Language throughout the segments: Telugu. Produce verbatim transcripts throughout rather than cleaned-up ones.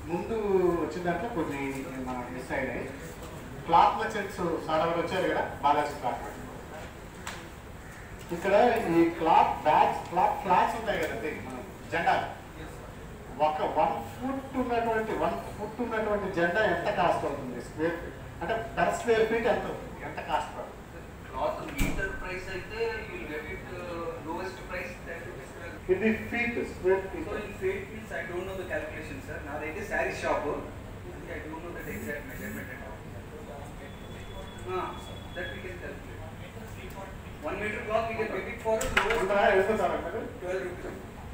ముందు వచ్చిన దాంట్లో కొన్ని మిస్ అయినాయి. క్లాత్ మర్చెంట్స్ సాడవర్ వచ్చారు కదా, బాలాజీ క్లాత్ మర్చెంట్. ఇక్కడ ఈ క్లాత్ బ్యాగ్స్, క్లాత్ ఫ్లాగ్స్ ఉంటాయి కదండి మనం జెండా, ఒక వన్ ఫుట్ ఉన్నటువంటి వన్ ఫుట్ ఉన్నటువంటి జెండా ఎంత కాస్ట్ అవుతుంది స్క్వేర్ ఫీట్, అంటే పర్ స్క్వేర్ ఫీట్ ఎంత ఎంత కాస్ట్ పడుతుంది? క్లాత్ మీటర్ ప్రైస్ అయితే you will get it lowest price that is ఇది feet square feet. So in feet means I don't know the calculation sir. నాదైతే sari shop, I don't know that exact measurement and all. That we can calculate. one meter cloth we can get it for lowest twelve rupees.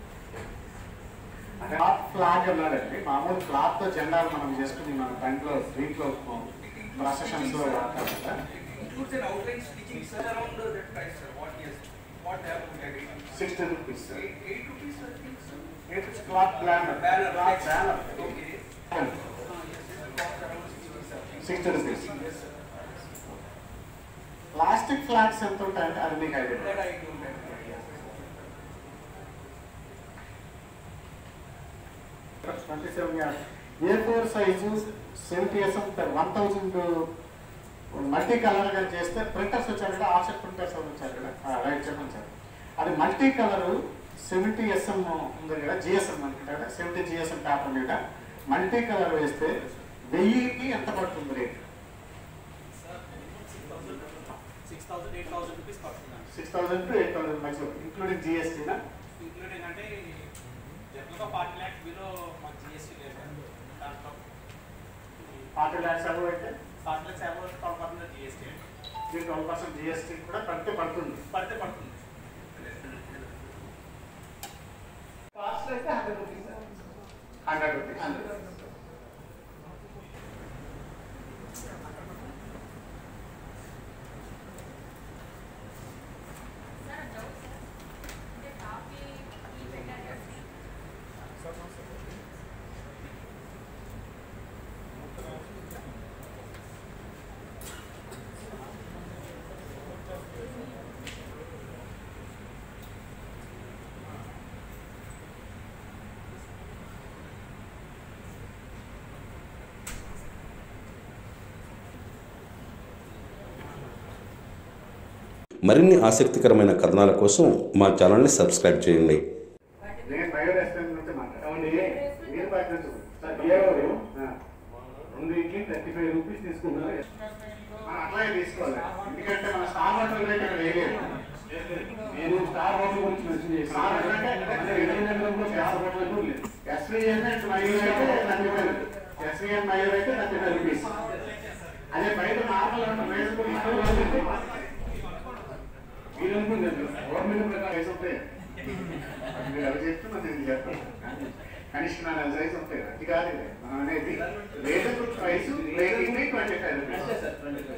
Cloth flag అన్నాడండి, మామూలు క్లాత్ తో జెండాలు మనం చేసుకుని మన బండిలో దీంట్లో ప్రొసెషన్స్ లో వాడతాం కదా. Includes an outline stitching sir around that price sir. What yes, what they have to get sixty rupees sir. eight rupees I think sir. It is cloth banner. Banner. Cloth banner. Okay. Ah, yes sir. Cost around sixty sir. sixty rupees. Yes sir. Plastic flags ఎంత ఉంటాయంటే అది మీకు idea? That I don't have. Twenty seven yard A four size seventy SM one thousand multi colour గా చేస్తే ప్రింటర్స్ వచ్చారు కదా, ఆఫ్సెట్ ప్రింటర్స్ వచ్చారు కదా, రైట్ చెప్పండి సార్. అది మల్టీ కలర్ సెవెంటీ ఎస్ఎం ఉంది కదా, జిఎస్ఎం అనుకుంటా కదా, సెవెంటీ జిఎస్ఎం పేపర్ మీద మల్టీ కలర్ వేస్తే వెయ్యికి ఎంత పడుతుంది rate? Six thousand eight thousand rupees పడుతుంది. Six thousand to eight thousand మధ్య ఇంక్లూడింగ్ జిఎస్టీనా? ఇంక్లూడింగ్ అంటే జనరల్గా ఫార్టీ ల్యాక్స్ బిలో మాకు జిఎస్టీ లేదు. దాంట్లో ఫార్టీ ల్యాక్స్ అబౌవ్ అయితే forty lakhs above twelve percent GST అండి. దీనికి ట్వెల్వ్ పర్సెంట్ జిఎస్టీ కూడా పడితే పడుతుంది. పడితే పడుతుంది. Cost అయితే hundred rupees sir. Hundred rupees. మరిన్ని ఆసక్తికరమైన కథనాల కోసం మా ఛానల్ని సబ్స్క్రైబ్ చేయండి. నేను బయో రెస్టారెంట్ నుంచి మాట్లాడండి. మీరు పక్కన సార్ బియ్యవారు రెండు ఇడ్లీ థర్టీ ఫైవ్ రూపీస్ తీసుకుంటారు. అట్లాగే తీసుకోవాలి, ఎందుకంటే మన స్టార్ హోటల్ రేట్ ఇక్కడ వేయలేదు. నేను స్టార్ హోటల్ గురించి మెన్షన్ చేస్తాను. స్టార్ హోటల్ అంటే స్టార్ హోటల్ లేదు. ఎస్వీఎన్ మైల్ అయితే థర్టీ ఫైవ్ ఎస్వీఎన్ మైల్ అయితే థర్టీ ఫైవ్ రూపీస్. అదే బయట నార్మల్ రేట్ మీరు అనుకుంటారు గవర్నమెంట్ ప్రకారం రైస్ ఉంటాయి, మీరు అవి చెప్తున్నా నేను చెప్పాను. కనిష్ట నాలుగు రైస్ ఉంటాయి, అది కాదు మనం అనేది rate price twenty five rupees.